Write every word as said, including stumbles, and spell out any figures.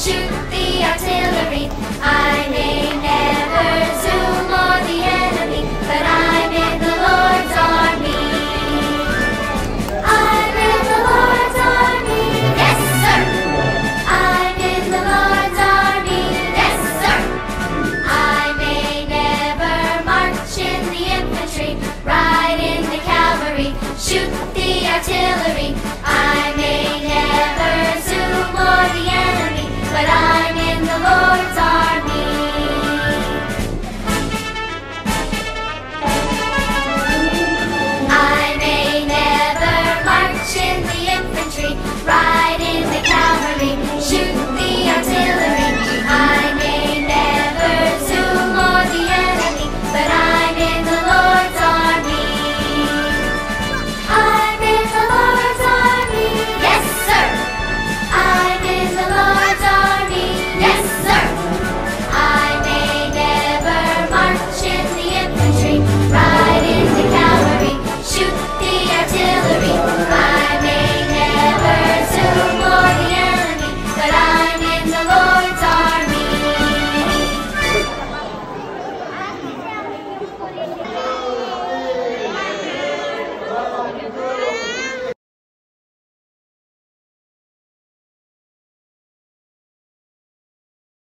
shoot the artillery. I may never zoom on the enemy, but I'm in the Lord's army. I'm in the Lord's army, yes sir. I'm in the Lord's army, yes sir. I may never march in the infantry, ride in the cavalry, shoot the artillery.